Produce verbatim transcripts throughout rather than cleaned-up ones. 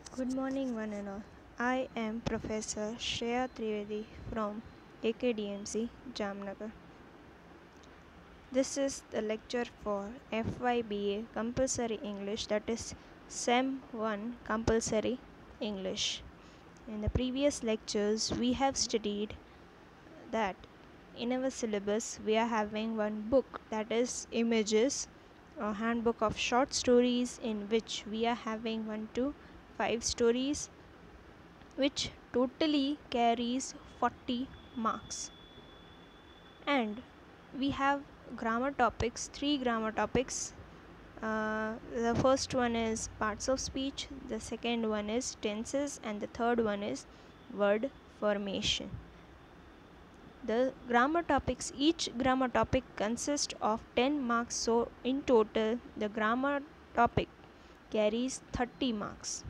Good morning, one and all. I am Professor Shreya Trivedi from A K D M C, Jamnagar. This is the lecture for F Y B A Compulsory English, that is Sem one Compulsory English. In the previous lectures, we have studied that in our syllabus we are having one book, that is Images, a handbook of short stories, in which we are having one to five stories, which totally carries forty marks. And we have grammar topics, three grammar topics. Uh, the first one is parts of speech, the second one is tenses, and the third one is word formation. The grammar topics, each grammar topic consists of ten marks, so in total the grammar topic carries thirty marks.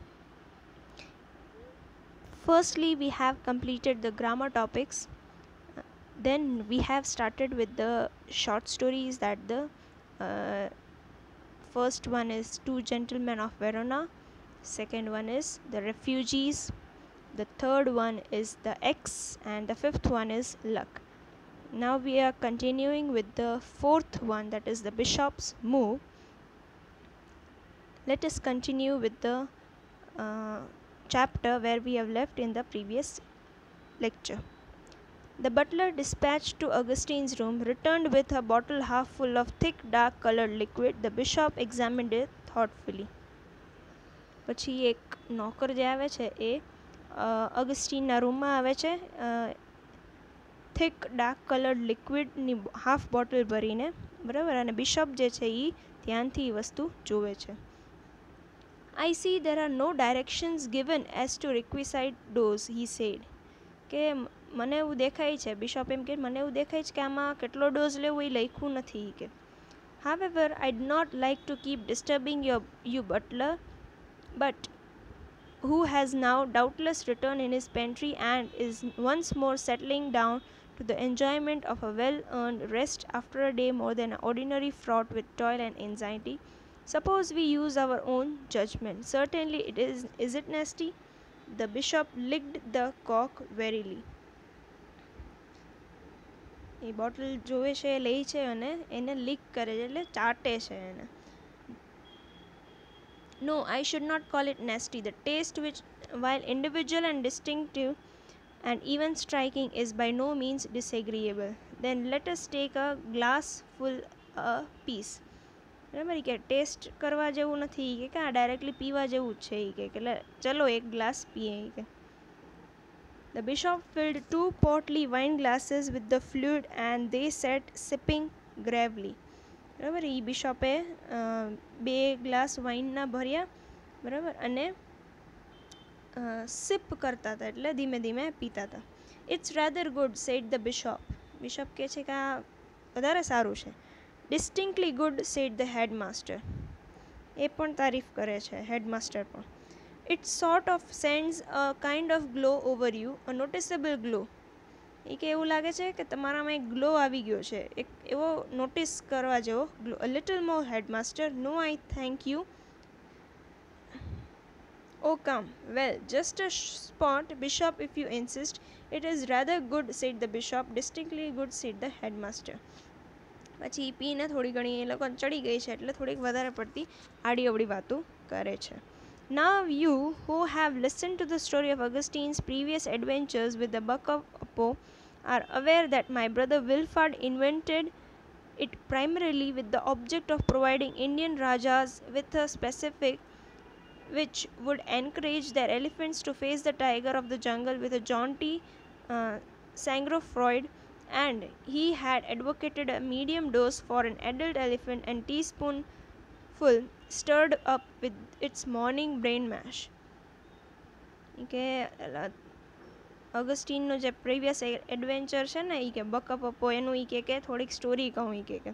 Firstly, we have completed the grammar topics. Then we have started with the short stories, that the uh, first one is Two Gentlemen of Verona, second one is The Refugees, the third one is The X, and the fifth one is Luck. Now we are continuing with the fourth one, that is The Bishop's Move. Let us continue with the uh, chapter where we have left in the previous lecture. The butler, dispatched to Augustine's room, returned with a bottle half full of thick, dark-coloured liquid. The bishop examined it thoughtfully. પછી એક નોકર જે આવે છે એ અગસ્ટીનના રૂમમાં આવે છે thick dark coloured લિક્વિડની હાફ બોટલ ભરીને, બરાબર, અને બિશપ જે છે એ ધ્યાનથી એ વસ્તુ જુએ છે. I see there are no directions given as to requisite dose, he said. કે મને એવું દેખાય છે, બિશપ એમ કે મને એવું દેખાય છે કે આમાં કેટલો ડોઝ લેવો એ લખ્યું નથી કે. However, I'd not like to keep disturbing your you butler, but who has now doubtless returned in his pantry and is once more settling down to the enjoyment of a well-earned rest after a day more than ordinary fraught with toil and anxiety. Suppose we use our own judgment. Certainly it is. Is it nasty? The bishop licked the cork warily. એ bottle જોવે છે, લે છે અને એને leak કરે છે, એટલે ચાટે છે એને. No, I should not call it nasty. The taste, which, while individual and distinctive and even striking, is by no means disagreeable. Then let us take a glass full a piece. બરાબર, કે test કરવા જેવું નથી કે કાં directly પીવા જેવું જ છે એ કે એટલે ચલો એક ગ્લાસ પીએ કે. The bishop filled two portly wine glasses with the fluid and they sat sipping gravely. બરાબર, એ બિશપે બે ગ્લાસ વાઇનના ભર્યા, બરાબર, અને સિપ કરતા હતા, એટલે ધીમે ધીમે પીતા હતા. It's rather good, said the bishop. Bishop કહે છે કે આ વધારે સારું છે. Distinctly good, said the headmaster. એ પણ તારીફ કરે છે હેડમાસ્ટર પણ. It sort of sends a kind of glow over you, a noticeable glow. એ કે એવું લાગે છે કે તમારામાં એક ગ્લો આવી ગયો છે, એક એવો નોટિસ કરવા જેવો glow. A little more, headmaster. No, I thank you. Oh, come. Well, just a spot, bishop, if you insist. It is rather good, said the bishop. Distinctly good, said the headmaster. પછી એ પીને થોડી ઘણી એ લોકો ચડી ગઈ છે, એટલે થોડીક વધારે પડતી આડી અવળી વાતો કરે છે. Now you who have listened to the story of Augustine's previous adventures with the Buck of Apo are aware that my brother Wilford invented it primarily with the object of providing Indian Rajas with a specific which would encourage their elephants to face the tiger of the jungle with a jaunty uh, sang-froid, and he had advocated a medium dose for an adult elephant and teaspoonful stirred up with its morning brain mash. કે અગસ્ટીનનો જે previous adventure છે ને એ કે બકઅપ અપો, એનું એ કે કે થોડીક story કહું એ કે કે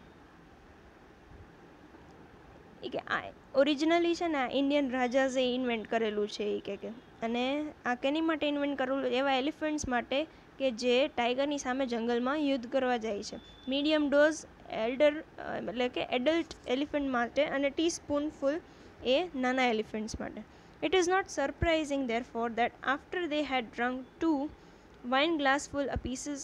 એ કે આ ઓરિજિનલી છે ને ઇન્ડિયન રાજાઝે ઇન્વેન્ટ કરેલું છે એ કે કે અને આ કેની માટે ઇન્વેન્ટ કરેલું, એવા એલિફન્ટ્સ માટે કે જે ટાઈગરની સામે જંગલમાં યુદ્ધ કરવા જાય છે. મીડિયમ ડોઝ એલ્ડર એટલે કે એડલ્ટ એલિફન્ટ માટે અને ટીસ્પૂનફુલ એ નાના એલિફન્ટ્સ માટે. It is not surprising, therefore, that after they had drunk two wine glassful apiece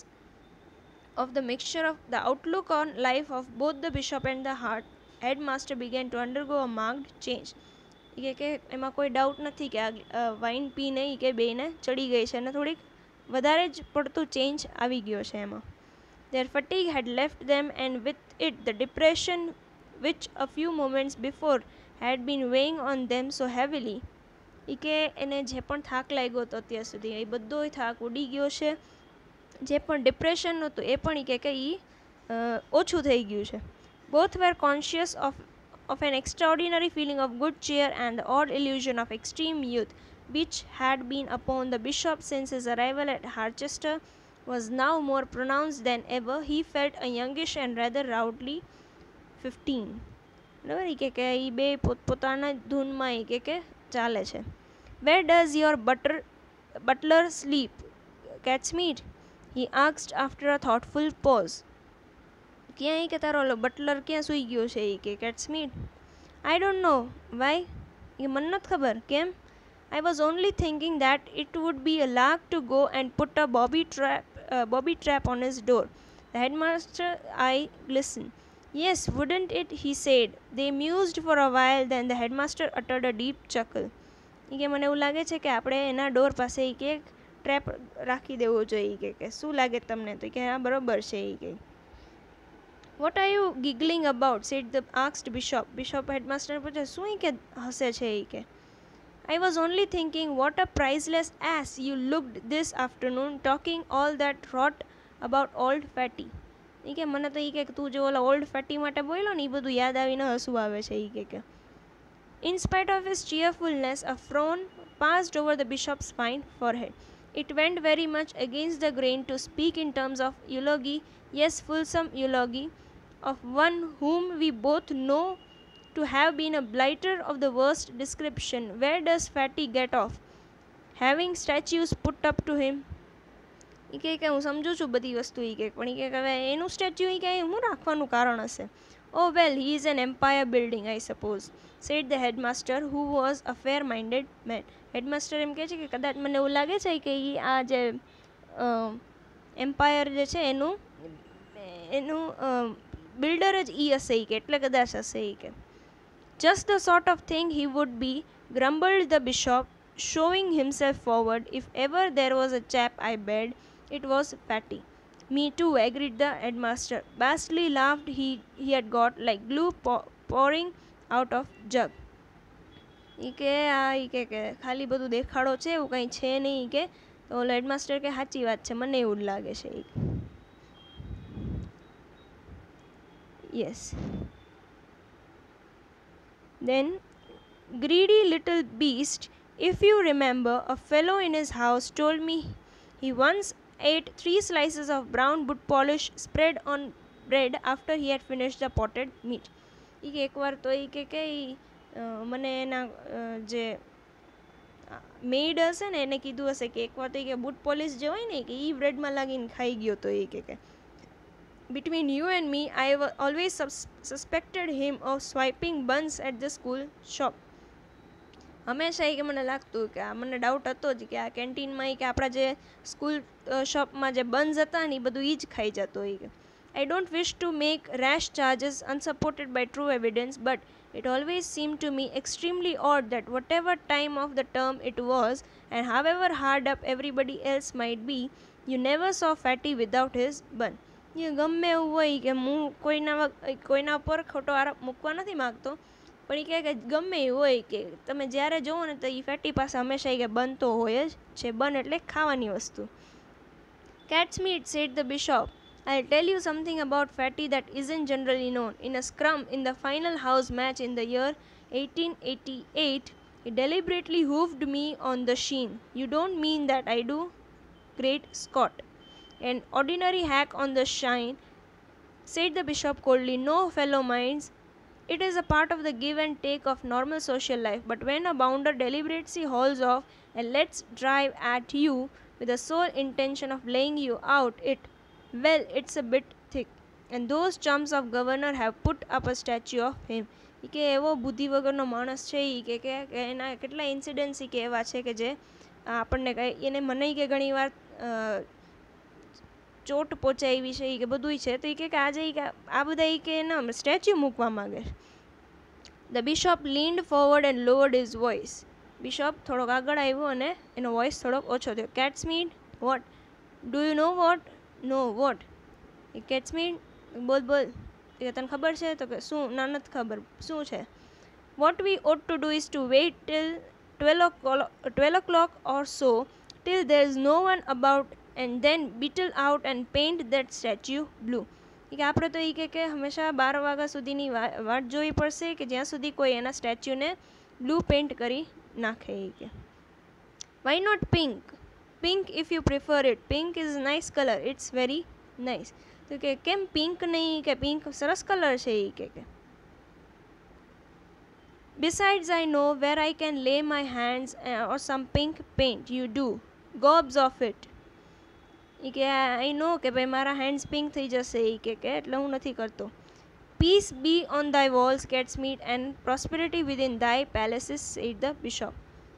of the mixture of the outlook on life of both the bishop and the heart, headmaster began to undergo a marked change. એ કે એમાં કોઈ doubt નથી કે આ wine પીને એ કે બેને ચડી ગઈ છે અને થોડીક વધારે જ પડતું ચેન્જ આવી ગયો છે એમાં. Their fatigue had left them, and with it the depression which a few moments before had been weighing on them so heavily. એ કે એને જે પણ થાક લાગ્યો હતો અત્યાર સુધી એ બધો થાક ઉડી ગયો છે. જે પણ ડિપ્રેશન હતું એ પણ એ કે એ ઓછું થઈ ગયું છે. Both were conscious of of an extraordinary feeling of good cheer, and the odd illusion of extreme youth which had been upon the bishop since his arrival at Harchester was now more pronounced than ever. He felt a youngish and rather rowdy fifteen. બરાબર એ કે કે એ બે પોતપોતાના ધૂનમાં એ કે કે ચાલે છે. Where does your butter butler sleep, Catsmead? He asked after a thoughtful pause. ક્યાં એ કે તારો બટલર ક્યાં સૂઈ ગયો છે એ કે કેટ્સમીડ? I don't know. Why? એ મને નથી ખબર. કેમ? I was only thinking that it would be a lark to go and put a bobby trap, uh, bobby trap on his door. The headmaster eye glistened. Yes, wouldn't it? He said. They mused for a while, then the headmaster uttered a deep chuckle. એ કે મને એવું લાગે છે કે આપણે એના door પાસે એ કે ટ્રેપ રાખી દેવો જોઈએ કે કે શું લાગે તમને? તો કે હા બરોબર છે એ કે. What are you giggling about? said the asked bishop. Bishop headmaster પૂછે શું એ કે હસે છે એ કે. I was only thinking what a priceless ass you looked this afternoon talking all that rot about old fatty. એ કે મને તો એ કે તું જે ઓલા ઓલ્ડ ફેટી માટે બોલ્યો ને એ બધું યાદ આવીને હસવું આવે છે એ કે કે. In spite of his cheerfulness, a frown passed over the bishop's fine forehead. It went very much against the grain to speak in terms of eulogy, yes, fulsome eulogy, of one whom we both know to have been a blighter of the worst description. Where does Fatty get off? Having statues put up to him? એ કહે કે હું સમજુ છું બધી વસ્તુ એ કહે પણ એ કહે હવે એનું સ્ટેચ્યુ એ કહે હું રાખવાનું કારણ હશે. Oh well, he is an empire building, I suppose, said the headmaster, who was a fair-minded man. Headmaster એમ કહે છે કે કદાચ મને એવું લાગે છે કે એ આ જે એમ્પાયર જે છે એનું એનું બિલ્ડર જ ઈ હશે એ કે એટલે કદાચ હશે એ કે. Just the sort of thing he would be, grumbled the bishop, showing himself forward. If ever there was a chap I bed, it was Fatty. Me too, agreed the headmaster. Bastly laughed he, he had got like glue pour, pouring out of jug. એ કે આ એ કે કે ખાલી બધું દેખાડો છે એવું કંઈ છે નહીં કે તો ઓલો હેડમાસ્ટર કે સાચી વાત છે મને એવું જ લાગે છે. Yes. Then, greedy little beast, if you remember, a fellow in his house told me he once ate three slices of brown boot polish spread on bread after he had finished the potted meat. એ કે એકવાર તો એ કે કે મને એના જે made હશે ને એને કીધું હશે કે એકવાર તો એ કે બૂટ પોલિશ જે હોય ને કે એ બ્રેડમાં લાગીને ખાઈ ગયો તો એ કે કે. Between you and me, I have always sus- suspected him of swiping buns at the school shop. હંમેશા એ કે મને લાગતું કે આ મને ડાઉટ હતો જ કે આ કેન્ટીનમાં એ કે આપણા જે સ્કૂલ શોપમાં જે બન્સ હતા ને એ બધું એ જ ખાઈ જતો એ કે. I don't wish to make rash charges unsupported by true evidence, but it always seemed to me extremely odd that whatever time of the term it was, and however hard up everybody else might be, you never saw Fatty without his bun. એ ગમે એવું હોય કે હું કોઈના કોઈના ઉપર ખોટો આરોપ મૂકવા નથી માગતો પણ એ કહે કે ગમે એવું હોય કે તમે જ્યારે જુઓ ને તો એ ફેટી પાસે હંમેશા એ કે બનતો હોય જ છે. બન એટલે ખાવાની વસ્તુ. Catsmead, said the bishop, I'll tell you something about Fatty that isn't generally known. In a scrum in the final house match in the year eighteen eighty-eight, he deliberately hoofed me on the shin. You don't mean that I do? Great Scott. An ordinary hack on the shine, said the bishop coldly. No, fellow minds, it is a part of the give and take of normal social life. But when a bounder deliberately hauls off and lets drive at you with the sole intention of laying you out, it, well, it's a bit thick. And those chums of governor have put up a statue of him. એ કે એવો બુદ્ધિ વગરનો માણસ છે એ કે કે એના કેટલા ઇન્સિડન્ટ્સ એ કે એવા છે કે જે આપણને કંઈ એને મને કે ઘણી વાર ચોટ પહોંચાવી છે એ કે બધુંય છે. તો એ કે આજે કે આ બધા એ કે એના સ્ટેચ્યુ મૂકવા માગે. The bishop leaned forward and lowered his voice. Bishop થોડોક આગળ આવ્યો અને એનો વોઇસ થોડોક ઓછો થયો. Catsmead what do you know what no what એ કેટ્સમીડ બોલ બોલ એ તને ખબર છે? તો કે શું? ના નથી ખબર. શું છે? What we ought to do is to wait till twelve o'clock or so till there is no one about and then beetle out and paint that statue blue. કે આપણે તો એ કે કે હંમેશા બાર વાગ્યા સુધીની વાટ જોવી પડશે કે જ્યાં સુધી કોઈ એના સ્ટેચ્યુને બ્લુ પેઇન્ટ કરી નાખે. એ કે why not pink pink if you prefer it pink is nice colour it's very nice. તો કે કેમ પિંક નહીં? કે પિંક સરસ કલર છે. એ કે કે besides I know where I can lay my hands uh, or some pink paint you do gobs of it. એ કે આઈ નો કે ભાઈ મારા હેન્ડ્સ પિંક થઈ જશે. એ કે કે એટલે હું નથી કરતો. Peace be on thy walls Catsmead and prosperity within thy palaces, said the bishop.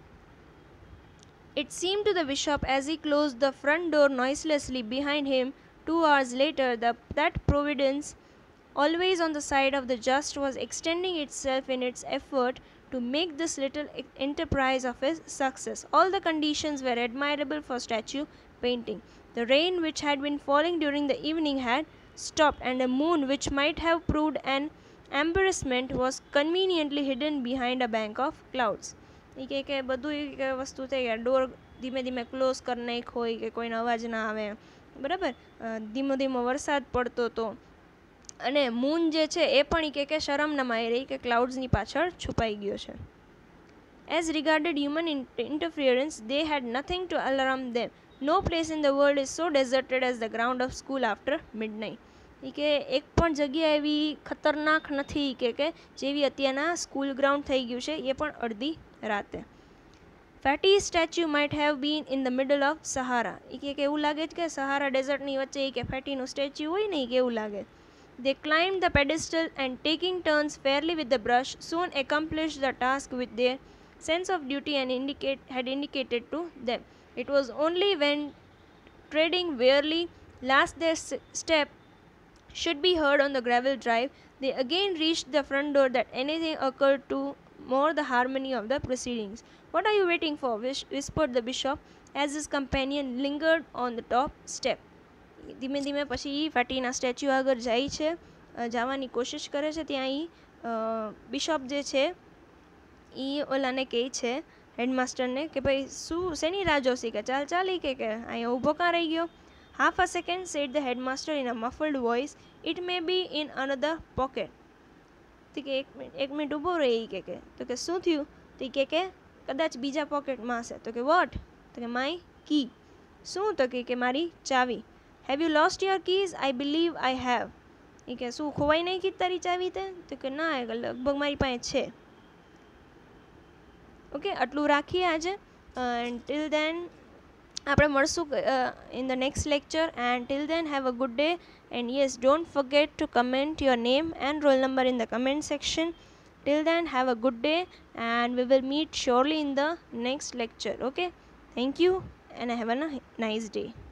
It seemed to the bishop as he closed the front door noiselessly behind him two hours later the, that providence, always on the side of the just, was extending itself in its effort to make this little enterprise of his success. All the conditions were admirable for statue painting. The rain which had been falling during the evening had stopped, and the moon, which might have proved an embarrassment, was conveniently hidden behind a bank of clouds. એ કે કે બધું એક વસ્તુ થઈ ગયા. Door ધીમે ધીમે ક્લોઝ કરી નાખ્યો હોય કે કોઈનો અવાજ ના આવે. બરાબર. ધીમો ધીમો વરસાદ પડતો હતો અને મૂન જે છે એ પણ કે કે શરમનામાં આવી રહી કે ક્લાઉડ્સની પાછળ છુપાઈ ગયો છે. As regarded human interference, they had nothing to alarm them. No place in the world is so deserted as the ground of school after midnight. એ કે એક પણ જગ્યા એવી ખતરનાક નથી કે કે જેવી અત્યારના સ્કૂલ ગ્રાઉન્ડ થઈ ગયું છે એ પણ અડધી રાતે. Fatty's statue might have been in the middle of Sahara. એ કે એવું લાગે છે કે સહારા ડેઝર્ટની વચ્ચે કે ફેટીનું સ્ટેચ્યુ હોય ને કે એવું લાગે. They climbed the pedestal and, taking turns fairly with the brush, soon accomplished the task with their sense of duty and indicate had indicated to them. It was only when treading wearily last their step should be heard on the gravel drive they again reached the front door that anything occurred to mar the harmony of the proceedings. What are you waiting for? Whispered the bishop as his companion lingered on the top step. ધીમે ધીમે પછી ફાટીના statue આગળ જાય છે, જવાની કોશિશ કરે છે. ત્યાં એ બિશપ જે છે એ ઓલાને કહે છે હેડમાસ્ટરને કે ભાઈ શું શેની રાહ જોશી કે ચાલ ચાલ કે કે અહીંયા ઊભો કાં રહી ગયો. Half a second said the headmaster in a muffled voice it may be in another pocket. તો કે એક મિનિટ એક મિનિટ ઊભો રહી કે કે તો કે શું થયું? તો કે કે કદાચ બીજા પોકેટમાં હશે. તો કે વોટ? તો કે માય કી. શું? તો કે મારી ચાવી. Have you lost your keys? I believe I have. એ કે શું ખોવાઈ નહીં ગઈ તારી ચાવી તે? તો કે ના લગભગ મારી પાસે છે. ઓકે, આટલું રાખીએ આજે. એન્ડ ટિલ દેન આપણે મળશું in the next lecture. And till then have a good day. And yes, don't forget to comment your name and roll number in the comment section. Till then, have a good day and we will meet surely in the next lecture. Okay, thank you and have a nice day.